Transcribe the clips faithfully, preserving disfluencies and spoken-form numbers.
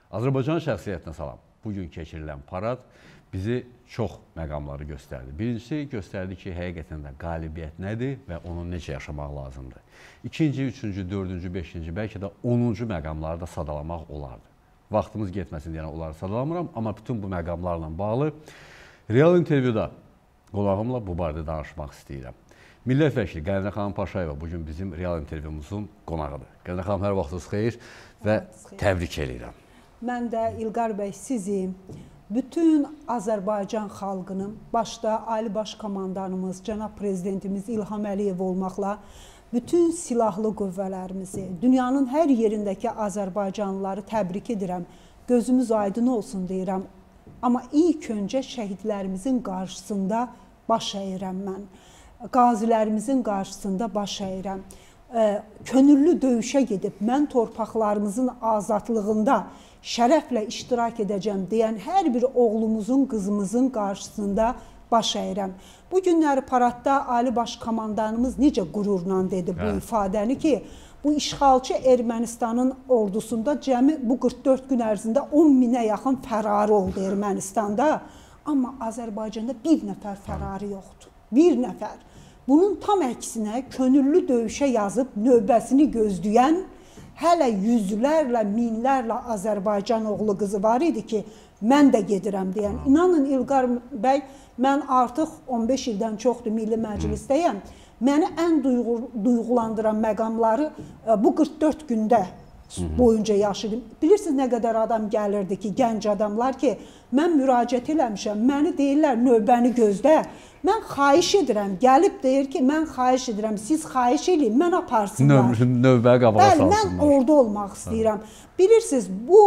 Azərbaycan şəxsiyyətinə salam. Bugün keçirilən parad bizi çox məqamları göstərdi. Birincisi, göstərdi ki, həqiqətən də qalibiyyət nədir və onu necə yaşamaq lazımdır. İkinci, üçüncü, dördüncü, beşinci, bəlkə də onuncu məqamları da sadalamaq olardı. Vaxtımız getməsin deyən onları sadalamıram, amma bütün bu məqamlarla bağlı real intervyuda qonağımla bu barədə danışmaq istəyirəm. Millət vəkili Qəninə xanım Paşayeva bugün bizim real intervyumuzun qonağıdır. Qəninə xanım, hər vaxtınız xeyir və təbrik edirəm. Mən də İlqar bəy sizi, bütün Azərbaycan xalqının, başda Ali Baş Komandanımız, cənab prezidentimiz İlham Əliyev olmaqla, bütün silahlı qüvvələrimizi, dünyanın hər yerindəki Azərbaycanlıları təbrik edirəm. Gözümüz aydın olsun deyirəm. Amma ilk öncə şəhidlərimizin qarşısında baş əyirəm mən. Qazilərimizin qarşısında baş əyirəm. Könüllü döyüşə gedib, mən torpaqlarımızın azadlığında şərəflə iştirak edəcəm deyən hər bir oğlumuzun, qızımızın qarşısında baş əyirəm. Bu günləri paradda Ali Baş Komandanımız necə qürurla dedi bu ifadəni ki, bu işğalçı Ermənistanın ordusunda cəmi bu qırx dörd gün ərzində on minə yaxın fərari oldu Ermənistanda. Amma Azərbaycanda bir nəfər fərari yoxdur. Bir nəfər. Bunun tam əksinə könüllü döyüşə yazıb növbəsini gözləyən hələ yüzlərlə, minlərlə Azərbaycan oğlu qızı var idi ki, mən də gedirəm deyən. İnanın İlqar bəy, mən artıq on beş ildən çoxdur Milli Məclisdəyəm. Məni ən duyğulandıran məqamları bu qırx dörd gündə boyunca yaşadım. Bilirsiniz nə qədər adam gəlirdi ki, gənc adamlar ki, mən müraciət eləmişəm, məni deyirlər növbəni gözlə. Mən xahiş edirəm, gəlib deyir ki, mən xahiş edirəm, siz xahiş eləyin, mən aparsınlar. Növbəyə qabağa salsınlar. Bəli, mən orada olmaq istəyirəm. Bilirsiniz, bu,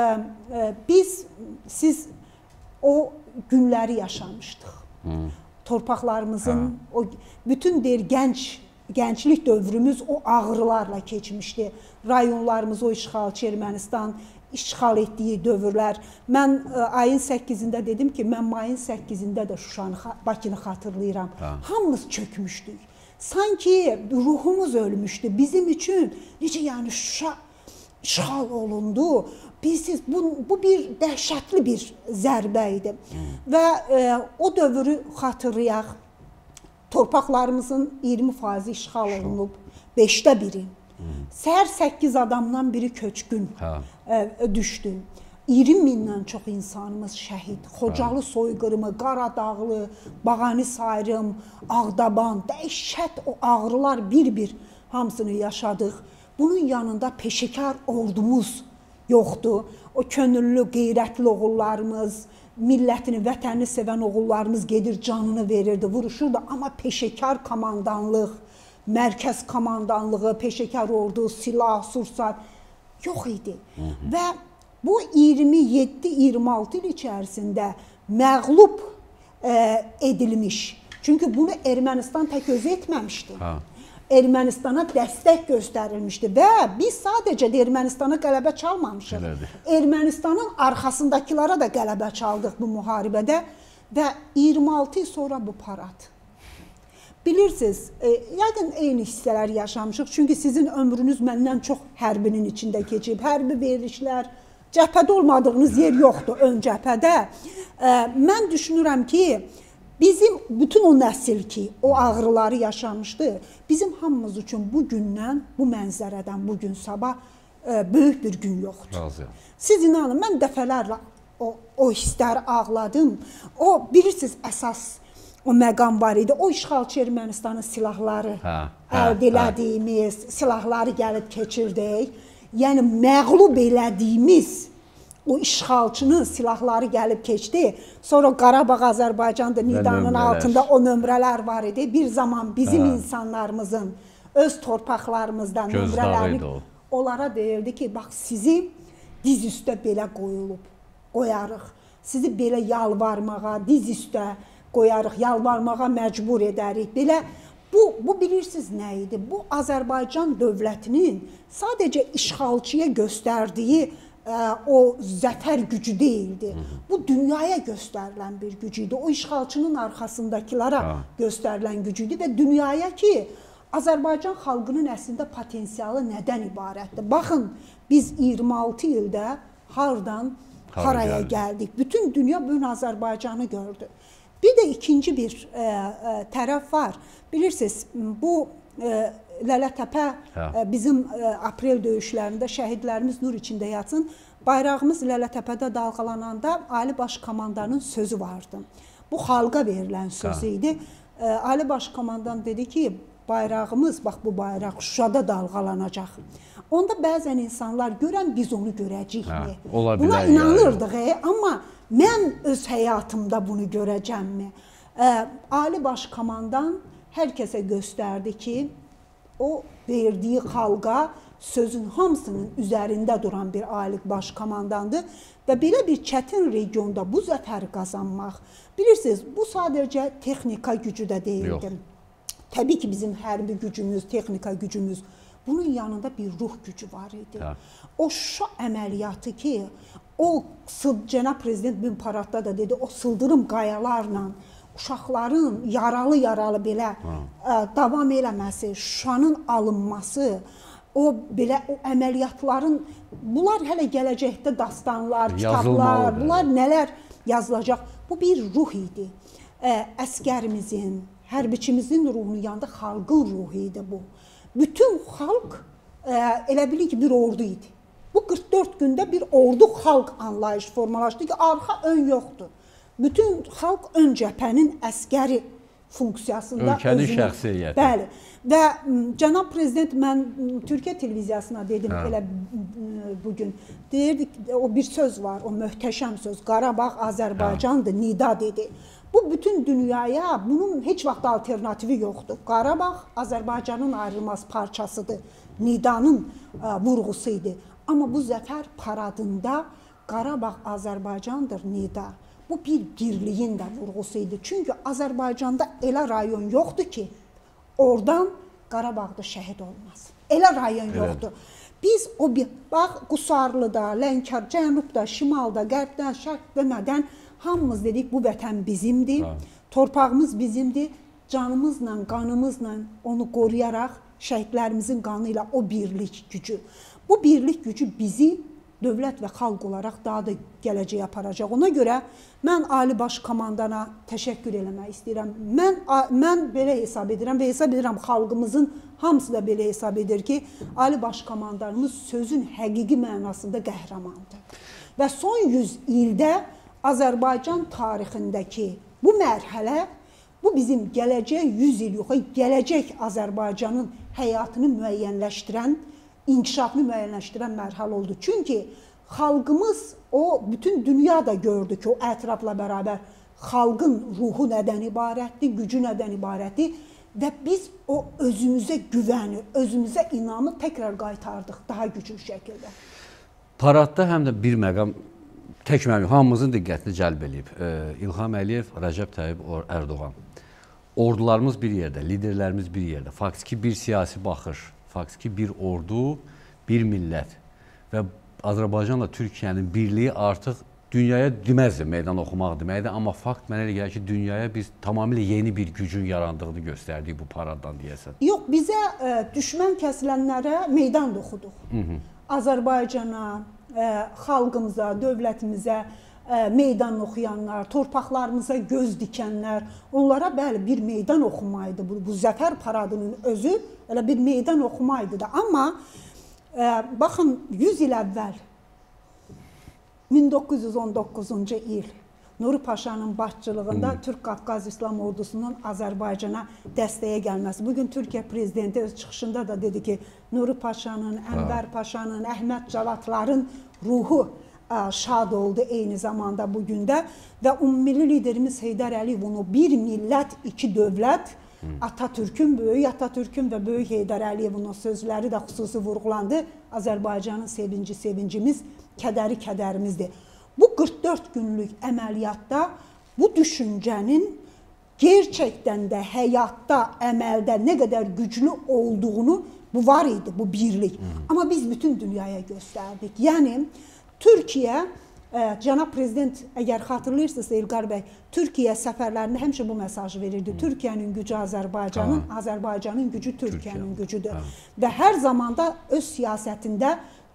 biz, siz o günləri yaşamışdıq. Torpaqlarımızın, bütün deyir, gənc, gənclik dövrümüz o ağrılarla keçmişdi. Rayonlarımız o işğalçı Ermənistan işğal etdiyi dövrlər. Mən ayın səkkizində dedim ki, mən mayın səkkizində də Şuşanı, Bakını xatırlayıram. Hamımız çökmüşdük. Sanki ruhumuz ölmüşdü. Bizim üçün necə yəni Şuşa işğal olundu. Bilsiz, bu, bu bir dəhşətli bir zərbə idi. Və e, o dövrü xatırlayaq. Torpaqlarımızın iyirmi faizi işğal olunub, beşdə biri. Səhər səkkiz adamdan biri köçkün e, düşdü. iyirmi mindən çox insanımız şəhid. Xocalı soyqırımı, Qaradağlı, Bağani Sayrım, Ağdaban, dəhşət o ağrılar bir-bir hamısını yaşadıq. Bunun yanında peşəkar ordumuz yoxdur. O könüllü, qeyrətli oğullarımız, millətini, vətənini sevən oğullarımız gedir, canını verirdi, vuruşurdu. Amma peşəkar komandanlıq, mərkəz komandanlığı, peşəkar ordu, silah, sursat yox idi. Hı -hı. Və bu iyirmi yeddi iyirmi altı il içərisində məğlub e, edilmiş. Çünki bunu Ermənistan tək özü etməmişdi. Ha. Ermənistana dəstək göstərilmişdi və biz sadəcə də Ermənistana qələbə çalmamışıq. Elədir. Ermənistanın arxasındakılara da qələbə çaldıq bu müharibədə və iyirmi altı il sonra bu parad. Bilirsiniz, e, yəqin eyni hissələr yaşamışıq, çünki sizin ömrünüz məndən çox hərbinin içində keçib, hərbi verilişlər, cəbhədə olmadığınız yer yoxdur ön cəbhədə. E, mən düşünürəm ki, bizim bütün o nəsil ki, o ağrıları yaşamışdı, bizim hamımız üçün bu gündən, bu mənzərədən bugün sabah e, böyük bir gün yoxdur. Razıyam. Siz inanın, mən dəfələrlə o, o hissləri ağladım. O, bilirsiniz, əsas o məqam var idi. O işğalçı Ermənistanın silahları, hə, hə, əldə elədiyimiz hə. silahları gəlib keçirdik. Yəni, məğlub elədiyimiz o işğalçının silahları gəlib keçdi. Sonra Qarabağ Azərbaycan'da Nidanın altında o nömrələr var idi. Bir zaman bizim ha. insanlarımızın öz torpaqlarımızdan nömrələrini onlara deyirdi ki, bax sizi diz üstə belə qoyulub, qoyarıq. Sizi belə yalvarmağa, diz üstə qoyarıq, yalvarmağa məcbur edərik. Belə, bu, bu bilirsiniz nə idi? Bu Azərbaycan dövlətinin sadəcə işğalçıya göstərdiyi o zəfər gücü deyildi. Hı -hı. Bu dünyaya göstərilən bir güc idi. O işğalçının arxasındakılara ha. göstərilən güc idi və dünyaya ki, Azərbaycan xalqının əslində potensialı nədən ibarətdir? Baxın, biz iyirmi altı ildə hardan Hara haraya gəldik. gəldik. Bütün dünya bugün Azərbaycanı gördü. Bir də ikinci bir e, e, tərəf var. Bilirsiniz, bu e, Lələtəpə e, bizim e, aprel döyüşlərində şəhidlərimiz nur içində yatsın. Bayrağımız Lələtəpədə dalğalananda Ali Baş Komandanın sözü vardı. Bu xalqa verilən söz idi. E, Ali Baş Komandan dedi ki, bayrağımız, bax bu bayraq Şuşada dalğalanacaq. Onda bəzən insanlar görən biz onu görəcəyikmi? Hə, buna inanırdıq, e, amma mən öz həyatımda bunu görəcəmmi? E, Ali Baş Komandan hər kəsə göstərdi ki, o verdiyi xalqa sözün hamısının üzərində duran bir Ali Baş Komandandır və belə bir çətin regionda bu zəfəri qazanmaq, bilirsiniz, bu sadəcə texnika gücü də deyildi. Təbii ki, bizim hərbi gücümüz, texnika gücümüz, bunun yanında bir ruh gücü var idi. Ha. O Şuşa əməliyyatı ki, o Cənab Prezident bugün paradda da dedi, o sıldırım qayalarla uşaqların yaralı-yaralı belə ə, davam eləməsi, Şuşanın alınması, o belə o əməliyyatların, bunlar hələ gələcəkdə dastanlar, kitablar, bunlar nələr yazılacaq. Bu bir ruh idi. Ə, əskərimizin, hərbiçimizin ruhunun yanında xalqın ruhu idi bu. Bütün xalq ə, elə bilir ki, bir ordu idi. Bu qırx dörd gündə bir ordu-xalq anlayışı formalaşdı ki, arxa ön yoxdur. Bütün xalq ön cəbhənin əskəri funksiyasında ölkənin özünü, şəxsiyyəti. Bəli. Və Cənab Prezident, mən Türkiyə televiziyasına dedim hə. Elə bugün, deyirdik, o bir söz var, o möhtəşəm söz, Qarabağ Azərbaycandır, hə. Nida dedi. Bu bütün dünyaya, bunun heç vaxt alternativi yoxdur. Qarabağ Azərbaycanın ayrılmaz parçasıdır, Nidanın ə, vurğusu idi. Amma bu zəfər paradında Qarabağ Azərbaycandır, Nida. Bu bir birliyin də vurğusu idi. Çünki Azərbaycanda elə rayon yoxdur ki, oradan Qarabağda şəhid olmaz. Elə rayon evet. yoxdur. Biz o bir, bax, Qusarlıda, Lənkər, Cənubda, Şimalda, Qərbdən, Şərq demədən hamımız dedik, bu vətən bizimdir, ha. torpağımız bizimdir, canımızla, qanımızla onu qoruyaraq, şəhidlərimizin qanı ilə o birlik gücü. Bu birlik gücü bizi dövlət və xalq olaraq daha da gələcəyə aparacaq. Ona görə mən Ali Baş Komandana təşəkkür eləmək istəyirəm. Mən, mən belə hesab edirəm və hesab edirəm xalqımızın hamısı da belə hesab edir ki, Ali Baş Komandanımız sözün həqiqi mənasında qəhrəmandır. Və son yüz ildə Azərbaycan tarixindəki bu mərhələ, bu bizim gələcək yüz il yox, gələcək Azərbaycanın həyatını müəyyənləşdirən, inkişafını müəyyənləşdirən mərhələ oldu. Çünki xalqımız, o bütün dünya da gördü ki, o ətrafla bərabər xalqın ruhu nədən ibarətdir, gücü nədən ibarətdir və biz o özümüzə güvəni, özümüzə inamı təkrar qaytardıq daha güclü şəkildə. Paradda həm də bir məqam tək məqam hamımızın diqqətini cəlb edib. İlham Əliyev, Rəcəb Tayyib Ərdoğan. Ordularımız bir yerdə, liderlərimiz bir yerdə. Faktiki bir siyasi baxış. Faktiki bir ordu, bir millət və Azərbaycanla Türkiyənin birliyi artıq dünyaya deməzdi, meydan oxumaq deməkdir. Amma fakt mənə elə gəlir ki, dünyaya biz tamamilə yeni bir gücün yarandığını göstərdik bu paraddan deyəsən. Yox, bizə ə, düşmən kəsilənlərə meydan da oxuduq. Hı -hı. Azərbaycana, ə, xalqımıza, dövlətimizə ə, meydan oxuyanlar, torpaqlarımıza göz dikənlər, onlara bəli bir meydan oxumaydı. Bu, bu zəfər paradının özü elə bir meydan oxumaydı da. Amma ə, baxın, yüz il əvvəl, min doqquz yüz on doqquzuncu il Nuri Paşanın başçılığında hmm. Türk Qafqaz İslam Ordusunun Azərbaycana dəstəyə gəlməsi. Bugün Türkiyə Prezidenti öz çıxışında da dedi ki, Nuri Paşanın, Ənvər Paşanın, Əhməd Cavadların ruhu ə, şad oldu eyni zamanda bugün də və ümummilli liderimiz Heydər Əliyev onu bir millət, iki dövlət, hmm. Atatürk'ün, böyük Atatürk'ün və böyük Heydər Əliyevin o sözləri də xüsusi vurğulandı. Azərbaycanın sevinci sevincimiz, kədəri kədərimizdir. Bu qırx dörd günlük əməliyyatda bu düşüncənin gerçəkdən də həyatda, əməldə nə qədər güclü olduğunu bu var idi, bu birlik. Hmm. Amma biz bütün dünyaya göstərdik. Yəni, Türkiyə, ə, Cənab Prezident, əgər xatırlayırsınız İlqar bəy, Türkiyə səfərlərində həmişə bu mesajı verirdi. Hmm. Türkiyənin gücü Azərbaycanın, ha. Azərbaycanın gücü Türkiyənin gücüdür. Ha. Və hər zamanda öz siyasətində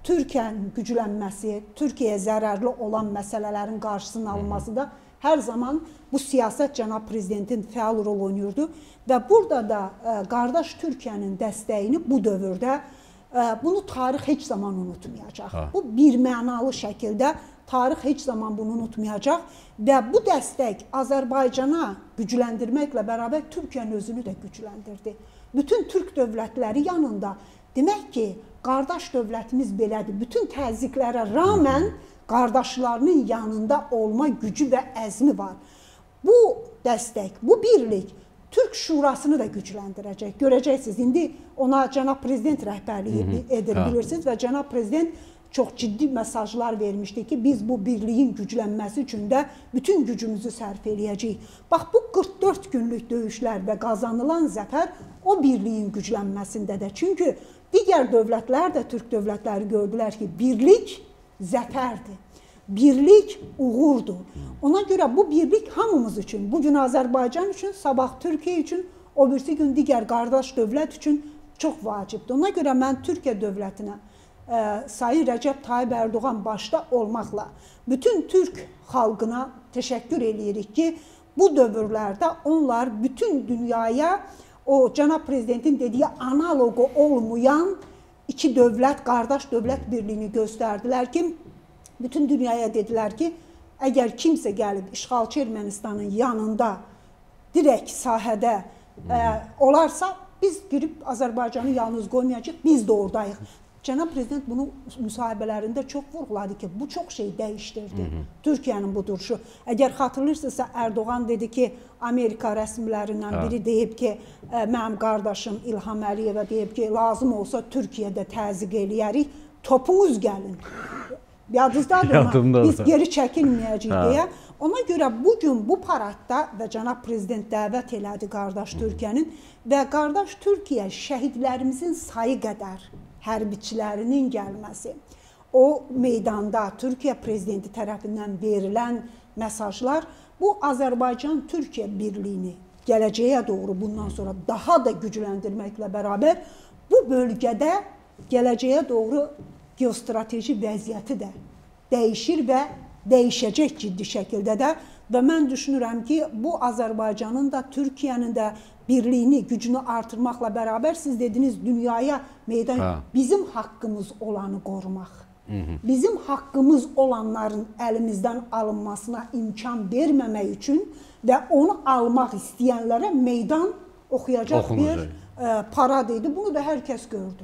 Türkiyənin güclənməsi, Türkiyəyə zərərli olan məsələlərin qarşısının alınması da hər zaman bu siyasət cənab prezidentin fəal rol oynayırdı və burada da ə, qardaş Türkiyənin dəstəyini bu dövrdə ə, bunu tarix heç zaman unutmayacaq. Ha. Bu bir mənalı şəkildə tarix heç zaman bunu unutmayacaq və bu dəstək Azərbaycana gücləndirməklə bərabər Türkiyənin özünü də gücləndirdi. Bütün türk dövlətləri yanında demək ki, qardaş dövlətimiz belədir. Bütün təzyiqlərə rağmen qardaşlarının yanında olma gücü və əzmi var. Bu dəstək, bu birlik Türk Şurasını da gücləndirəcək. Görəcəksiniz, indi ona cənab prezident rəhbərliyi edir, bilirsiniz və cənab prezident çox ciddi mesajlar vermişdi ki, biz bu birliyin güclənməsi üçün də bütün gücümüzü sərf eləyəcəyik. Bax, bu qırx dörd günlük döyüşlər və qazanılan zəfər o birliyin güclənməsindədir. Çünki digər dövlətlər də, Türk dövlətləri gördülər ki, birlik zəfərdir. Birlik uğurdur. Ona görə bu birlik hamımız üçün, bugün Azərbaycan üçün, sabah Türkiyə üçün, o birisi gün digər qardaş dövlət üçün çox vacibdir. Ona görə mən Türkiyə dövlətinə, ə, Sayın Rəcəb Tayyib Ərdoğan başda olmaqla bütün Türk xalqına təşəkkür eləyirik ki, bu dövrlərdə onlar bütün dünyaya o cənab prezidentin dediyi analogu olmayan iki dövlət, qardaş dövlət birliyini göstərdilər ki, bütün dünyaya dedilər ki, əgər kimsə gəlib işğalçı Ermənistanın yanında direkt sahədə ə, olarsa, biz girib Azərbaycanı yalnız qoymayacaq, biz də oradayıq. Cənab prezident bunu müsahibələrində çox vurğuladı ki, bu çox şey dəyişdirdi. Türkiyənin bu duruşu. Əgər xatırlayırsınızsa, Erdoğan dedi ki, Amerika rəsmilərindən biri deyib ki, mənim qardaşım İlham Əliyevə deyib ki, lazım olsa Türkiyədə təzyiq eləyərik, topunuz gəlin. Yadınızdadır ona, biz geri çəkilməyəcəyik deyə. Ona görə bugün bu paradda və cənab prezident dəvət elədi qardaş Türkiyənin və qardaş Türkiyə şəhidlərimizin sayı qədər hərbiçilərinin gəlməsi, o meydanda Türkiyə prezidenti tərəfindən verilən mesajlar bu Azərbaycan-Türkiyə birliyini gələcəyə doğru bundan sonra daha da gücləndirməklə bərabər bu bölgədə gələcəyə doğru geostrateji vəziyyəti də dəyişir və dəyişəcək ciddi şəkildə də və mən düşünürəm ki, bu Azərbaycanın da, Türkiyənin də birliyini, gücünü artırmaqla bərabər siz dediniz dünyaya meydan, ha. bizim haqqımız olanı qorumaq. Hı -hı. Bizim haqqımız olanların əlimizdən alınmasına imkan verməmək üçün və onu almaq istəyənlərə meydan oxuyacaq Oxunacaq. bir e, parad idi. Bunu da hər kəs gördü.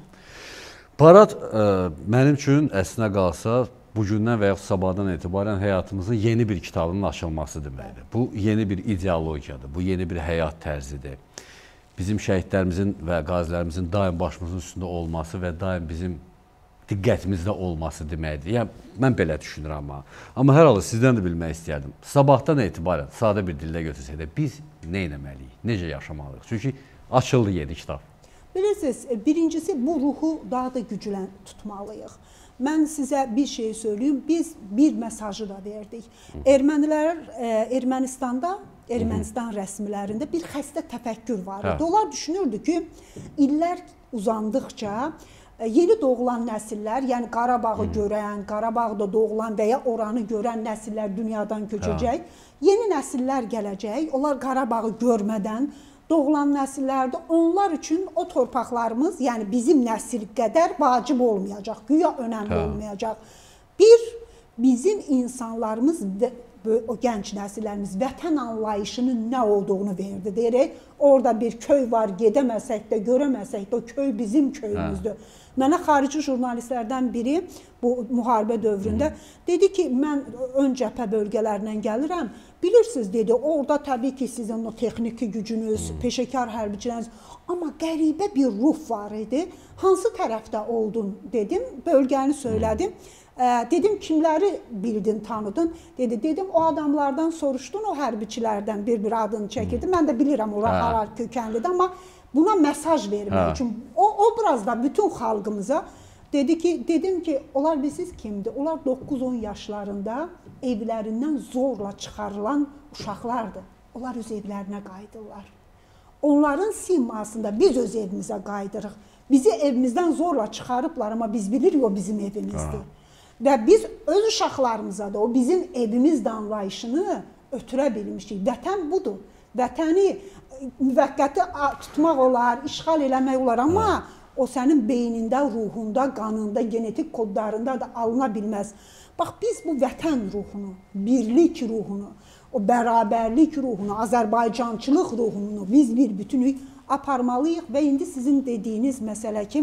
Parad ə, mənim üçün əslinə qalsa bugündən və yaxud sabahdan etibarən həyatımızın yeni bir kitabının açılması deməkdir. Bu yeni bir ideologiyadır, bu yeni bir həyat tərzidir. Bizim şəhidlərimizin və qazilərimizin daim başımızın üstündə olması və daim bizim diqqətimizdə olması deməkdir. Yəni, mən belə düşünürəm amma. Amma hər halda sizdən də bilmək istəyərdim. Sabahdan etibarən, sadə bir dildə götürsək də biz nə etməliyik, necə yaşamalıyıq? Çünki açıldı yeni kitab. Bilirsiniz, birincisi bu ruhu daha da güclən tutmalıyıq. Mən sizə bir şey söyleyeyim, biz bir mesajı da verdik. Ermənilər, Ermənistanda, Ermənistan rəsmilərində bir xəstə təfəkkür var idi. Onlar düşünürdü ki, illər uzandıqca yeni doğulan nəsillər, yəni Qarabağı görən, Qarabağda doğulan və ya oranı görən nəsillər dünyadan köçəcək. Yeni nəsillər gələcək, onlar Qarabağı görmədən doğulan nəsillərdə onlar üçün o torpaqlarımız, yəni bizim nəsil qədər vacib olmayacaq, güya önəmli hə. olmayacaq. Bir, bizim insanlarımız, o gənc nəsillərimiz vətən anlayışının nə olduğunu verdi. Deyirək, orada bir köy var, gedəməsək də, görəməsək də, o köy bizim köyümüzdür. Hə. Mənə xarici jurnalistlərdən biri bu müharibə dövründə dedi ki, mən ön cəbhə bölgələrindən gəlirəm. Bilirsiniz, dedi, orada təbii ki, sizin o texniki gücünüz, hmm. peşəkar hərbiçiləriniz, amma qəribə bir ruh var idi. Hansı tərəfdə oldun, dedim, bölgəni söylədim. Hmm. Dedim, kimləri bildin, tanıdın? Dedi, dedim, o adamlardan soruşdun, o hərbiçilərdən bir-bir adını çəkirdi. Hmm. Mən də bilirəm, ora harar kökənlidir, amma buna mesaj vermək üçün, o obrazda bütün xalqımıza dedi ki, dedim ki, onlar bilirsiniz kimdir? Onlar doqquz on yaşlarında evlərindən zorla çıxarılan uşaqlardır. Onlar öz evlərinə qayıdırlar. onların simasında biz öz evimizə qayıdırıq. Bizi evimizdən zorla çıxarıblar, amma biz bilirik o bizim evimizdir. Və biz öz uşaqlarımıza da o bizim evimiz anlayışını ötürə bilmişik. Vətən budur. Vətəni müvəqqəti tutmaq olar, işğal eləmək olar, amma o sənin beynində, ruhunda, qanında, genetik kodlarında da alına bilməz. Bax, biz bu vətən ruhunu, birlik ruhunu, o bərabərlik ruhunu, Azərbaycançılıq ruhunu biz bir bütünlük aparmalıyıq və indi sizin dediyiniz məsələ ki,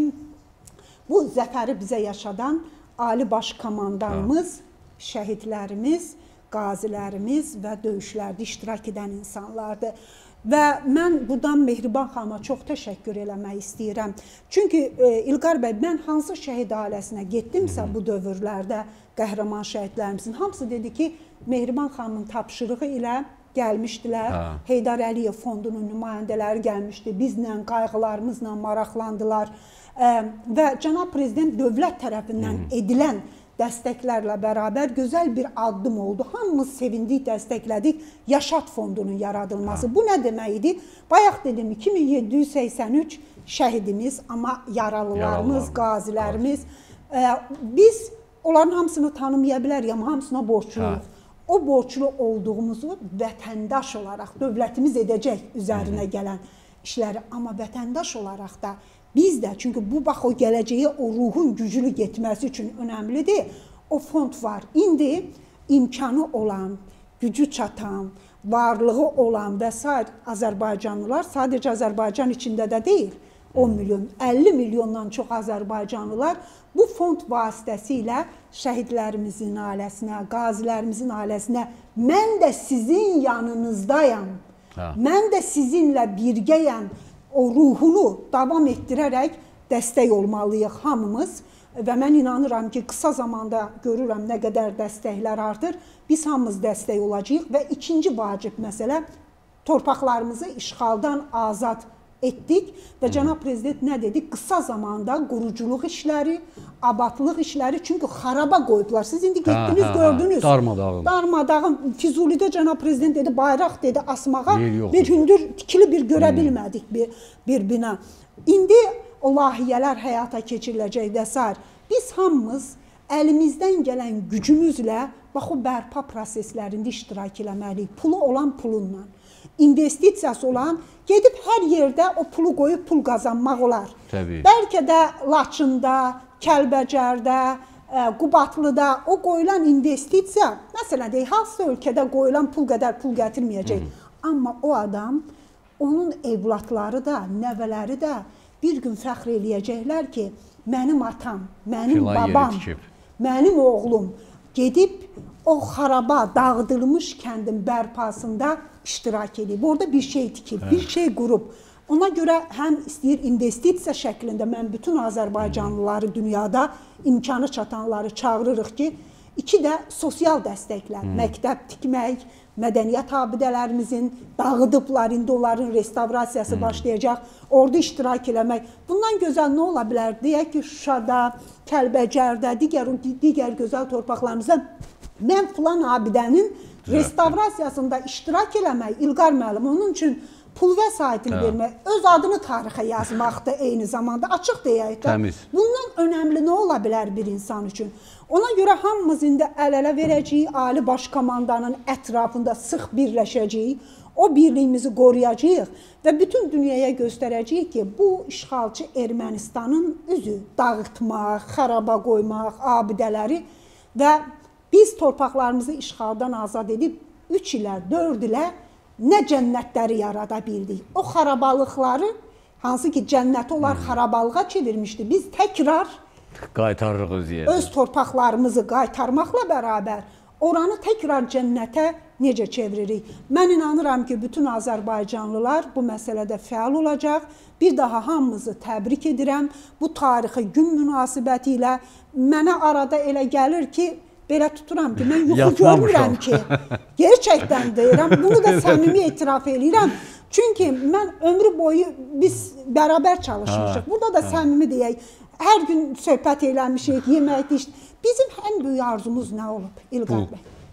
bu zəfəri bizə yaşadan Ali Baş Komandanımız, şəhidlərimiz, qazilərimiz və döyüşlərdə iştirak edən insanlardır. Və mən buradan Mehriban xanıma çox təşəkkür eləmək istəyirəm. Çünki e, İlqar bəy, mən hansı şəhid ailəsinə getdimsə bu dövrlərdə qəhrəman şəhidlərimizin hamısı dedi ki, Mehriban xanımın tapşırığı ilə gəlmişdilər. Ha. Heydar Əliyev fondunun nümayəndələri gəlmişdi. Bizlə, qayğılarımızla maraqlandılar. E, və Cənab Prezident dövlət tərəfindən Hı. edilən dəstəklərlə bərabər gözəl bir addım oldu. Hamımız sevindik, dəstəklədik Yaşat fondunun yaradılması. Ha. Bu nə demək idi? Bayaq dedim, iki min yeddi yüz səksən üç şəhidimiz, amma yaralılarımız, qazilərimiz. E, biz onların hamısını tanımaya bilərik, amma hamısına borçluyuq. O borçlu olduğumuzu vətəndaş olaraq dövlətimiz edəcək üzərinə gələn işləri. Amma vətəndaş olaraq da biz də, çünki bu bax o gələcəyə o ruhun güclü getməsi üçün önəmlidir. O fond var. İndi imkanı olan, gücü çatan, varlığı olan və s. Azərbaycanlılar, sadəcə Azərbaycan içində də deyil, on milyon, əlli milyondan çox Azərbaycanlılar bu fond vasitəsilə şəhidlərimizin ailəsinə, qazilərimizin ailəsinə mən də sizin yanınızdayam, ha. mən də sizinlə birgəyəm, o ruhunu davam etdirərək dəstək olmalıyıq hamımız və mən inanıram ki, qısa zamanda görürəm nə qədər dəstəklər artır, biz hamımız dəstək olacağıq və ikinci vacib məsələ, torpaqlarımızı işğaldan azad etdik və Cənab Prezident nə dedi? Qısa zamanda quruculuq işləri, abadlıq işləri, çünki xaraba qoyublar. Siz indi getdiniz, hə, hə, gördünüz. Darmadağın. Darmadağın. Füzulidə Cənab Prezident dedi, bayraq dedi, asmağa bir hündür, tikili bir görə hmm. bilmədik bir, bir bina. İndi o layihələr həyata keçiriləcək və s. Biz hamımız əlimizdən gələn gücümüzlə bax o bərpa proseslərində iştirak eləməliyik. Pulu olan pulunla, investisiyası olan, gedib hər yerdə o pulu qoyub pul qazanmaq olar. Təbii. Bəlkə də Laçında, Kəlbəcərdə, Qubatlıda o qoyulan investisiya, məsələn deyək, hansısa ölkədə qoyulan pul qədər pul gətirməyəcək. Hı. Amma o adam, onun evlatları da, nəvələri də bir gün fəxr eləyəcəklər ki, mənim atam, mənim Filan babam, mənim oğlum gedib o xaraba, dağıdılmış kəndin bərpasında iştirak edib. Orada bir şey tikib, hə. bir şey qurub. Ona görə həm istəyir investisiya şəklində mən bütün Azərbaycanlıları dünyada imkanı çatanları çağırırıq ki, iki də sosial dəstəklər, hmm. məktəb tikmək, mədəniyyət abidələrimizin dağıdıblar, indi onların restavrasiyası hmm. başlayacaq, orada iştirak eləmək. Bundan gözəl nə ola bilər? Deyək ki, Şuşada, Kəlbəcərdə, digər, digər gözəl torpaqlarımızda mən filan abidənin restavrasiyasında iştirak eləmək, İlqar müəllim, onun üçün pul vəsaitini vermək, öz adını tarixə yazmaqdır eyni zamanda, açıq deyək də. Bundan önəmli nə ola bilər bir insan üçün? Ona görə hamımız indi əl-ələ verəcəyik, Ali Baş Komandanın ətrafında sıx birləşəcəyik, o birliyimizi qoruyacağıq və bütün dünyaya göstərəcəyik ki, bu işğalçı Ermənistanın üzü dağıtmaq, xaraba qoymaq, abidələri və biz torpaqlarımızı işğaldan azad edib üç ilə, dörd ilə nə cənnətləri yarada bildik. O xarabalıqları, hansı ki cənnəti onlar xarabalığa çevirmişdi, biz təkrar qaytarırıq öz yerinə. Öz torpaqlarımızı qaytarmaqla bərabər oranı təkrar cənnətə necə çeviririk? Mən inanıram ki, bütün Azərbaycanlılar bu məsələdə fəal olacaq. Bir daha hamımızı təbrik edirəm. Bu tarixi gün münasibəti ilə mənə arada elə gəlir ki, belə tuturam ki, mən yuxu görmürəm ki, gerçəkdən deyirəm, bunu da səmimi etiraf edirəm. Çünki mən ömrü boyu biz bərabər çalışmışıq. Burada da səmimi deyək, hər gün söhbət eləmişik, yeməkdə işlədik. Bizim ən böyük arzumuz nə olub, İlqar bəy?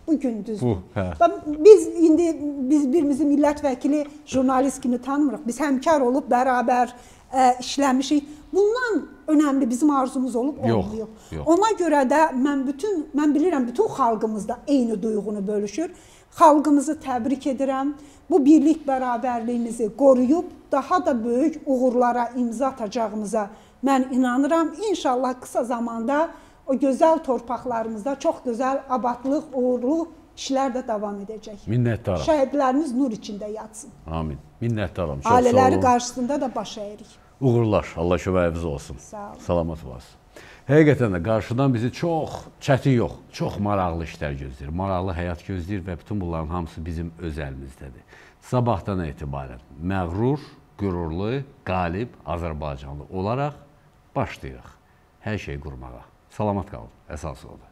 Bu gündüzdür. Bu, hə. Biz indi biz birimizi millət vəkili, jurnalist kimi tanımırıq. Biz həmkar olub bərabər ə, işləmişik. Bundan önəmli bizim arzumuz olub olmuyor. Yox. Ona görə də mən bütün mən bilirəm bütün xalqımızda eyni duyğunu bölüşür. Xalqımızı təbrik edirəm. Bu birlik bərabərliyimizi qoruyub daha da böyük uğurlara imza atacağımıza mən inanıram. İnşallah qısa zamanda o gözəl torpaqlarımızda çox gözəl abadlıq, uğurlu işlər də davam edəcək. Minnətdaram. Şəhidlərimiz nur içində yatsın. Amin. Minnətdaram. Çox Ailələri sağ olun. qarşısında da baş əyirik. Uğurlar. Allah köməyiniz olsun. Sağ olun. Salamat olasın. Həqiqətən də qarşıdan bizi çox çətin yox, çox maraqlı işlər gözləyir. Maraqlı həyat gözləyir və bütün bunların hamısı bizim öz əlimizdədir. Sabahdan etibarən məğrur, qürurlu, qalib Azərbaycanlı olaraq başlayırıq hər şey qurmağa. Salamat qalın, əsas odur.